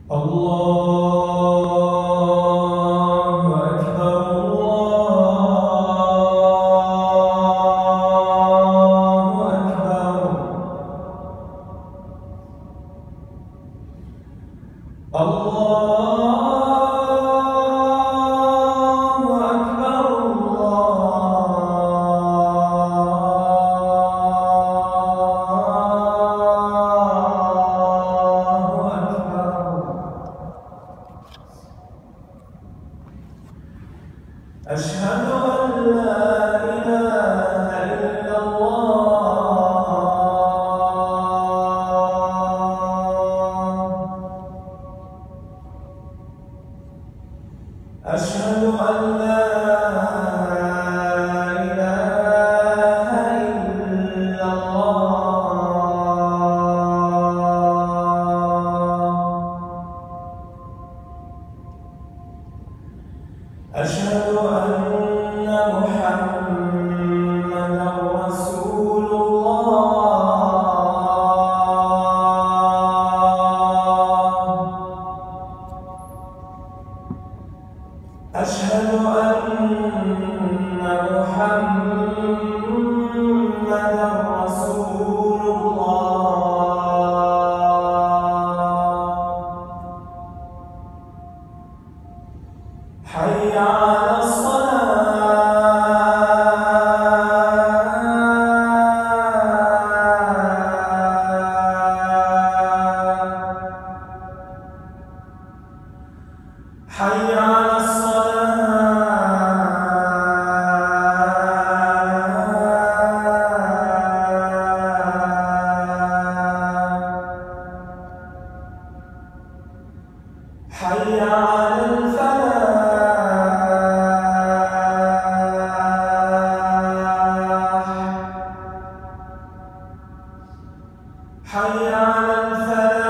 الله أكبر الله أكبر الله أكبر الله أكبر. أشهد أن لا إله إلا الله. أشهد أن لا إله إلا الله. أشهد أن محمدًا رسول الله. أشهد أن محمدًا رسول الله. حي على الصلاة. حي على الصلاة. حي على الفلاح. حي على الفلاح.